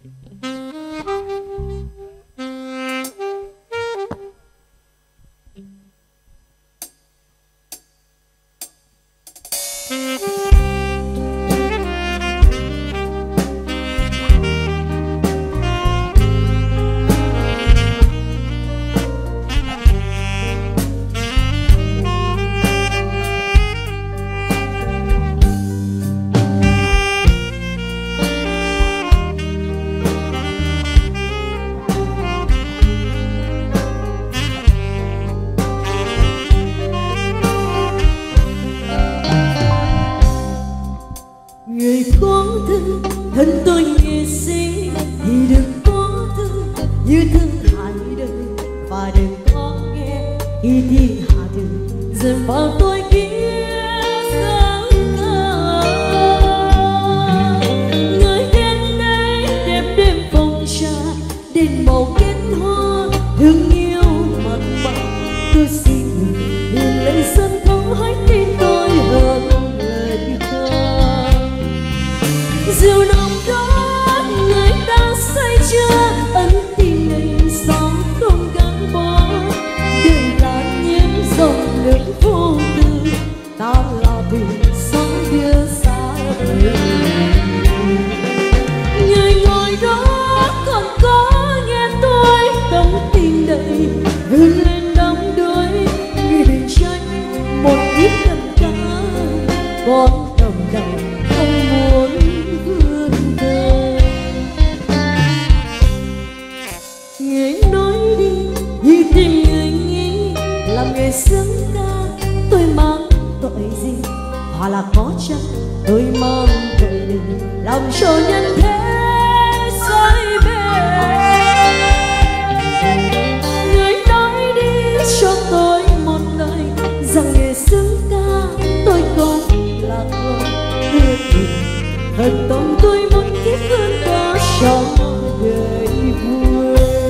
thân tôi nghệ sĩ thì đừng có thương như thương hại đời, và đừng có nghe khi thì hạ đường dần vào tôi kia dáng ca. Người đến đây đêm đêm phòng trà đèn màu kết hoa thương yêu mặn mà. Tôi xin đừng lấy sân khấu hãy tin tôi hơn lời ca. Diều nồng đó người ta say chưa ân tình này sao không gắn bó. Đời là những dòng nước vô tư, ta là vì sống đưa xa đời. Người ngồi đó còn có nghe tôi tâm tình đầy vươn lên đắm đuối. Người đừng trách một ít tâm ca con đồng đầu không muốn vươn tới. Người nói đi như tìm người nghĩ làm nghề sướng ca tôi mang tội gì, hoặc là có chăng tôi mang tội đừng làm cho nhân thế say bề. Người nói đi cho tôi một lời rằng nghề sướng ca tôi không là người ưa tình. Thật tâm tôi muốn kiếp hơn ca cho đời vui.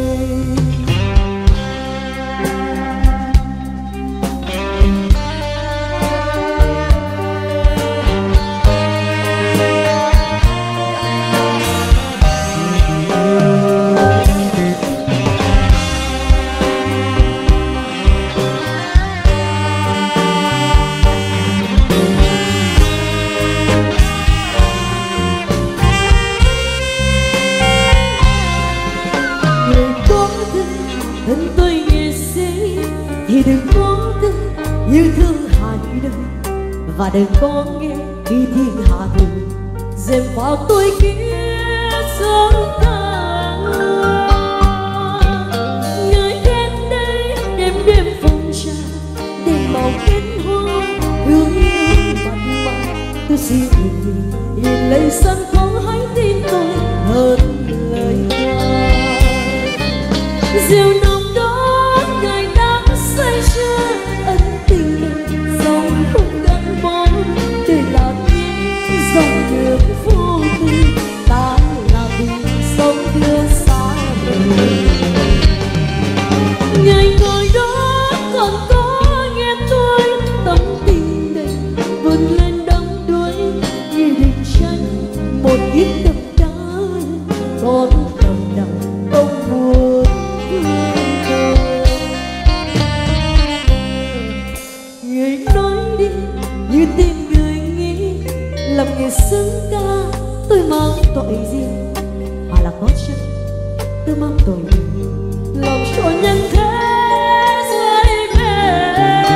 Thân tôi nghệ sĩ thì đừng có thương như thương hại đời, và đừng có nghe khi thiên hạ thường dèm vào tôi kia sớm ca. Người đến đây đêm đêm phòng trà đèn màu kết hoa thương yêu mặn mà. Tôi xin nhìn lấy sân khấu hãy tin tôi hơn lời ca. Diều nồng đó người đã say chưa ân tình này dòng không gắn bó. Đời là những dòng nước vô tư, ta là vì sống đưa xa đời. Người ngồi đó còn có nghe tôi tâm tình đầy vươn lên đắm đuối. Như đừng tranh một ít tâm đá con đồng đầu không buồn. Người nói đi như tìm người nghĩ làm nghề sướng ca tôi mang tội gì, hoặc là có chăng tôi mang tội làm cho nhân thế say mê.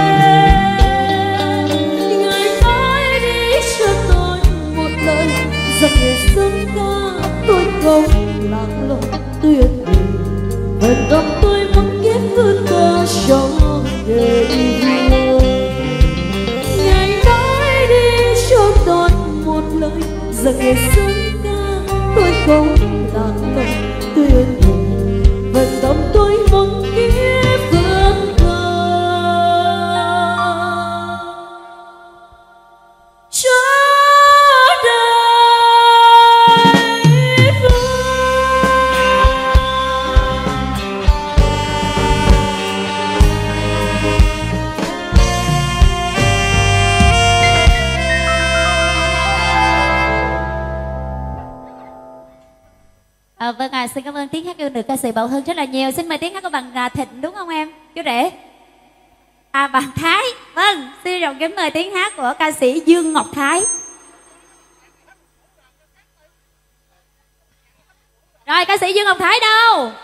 Người nói đi cho tôi một lời rằng nghề sướng ca tôi không lạc lối. Tôi ơn phần tâm tôi muốn kiếp vươn ca cho đời vui. Ngày nói đi cho tôi một lời rằng nghề sướng ca tôi không lạc lối. Tôi ơn phần tâm tôi muốn kiếp vươn ca cho Vâng xin cảm ơn tiếng hát yêu được ca sĩ Bảo Hưng rất là nhiều. Xin mời tiếng hát của bạn Thịnh đúng không em? Chú rể. Bạn Thái. Vâng, xin rộng kính mời tiếng hát của ca sĩ Dương Ngọc Thái. Rồi ca sĩ Dương Ngọc Thái đâu?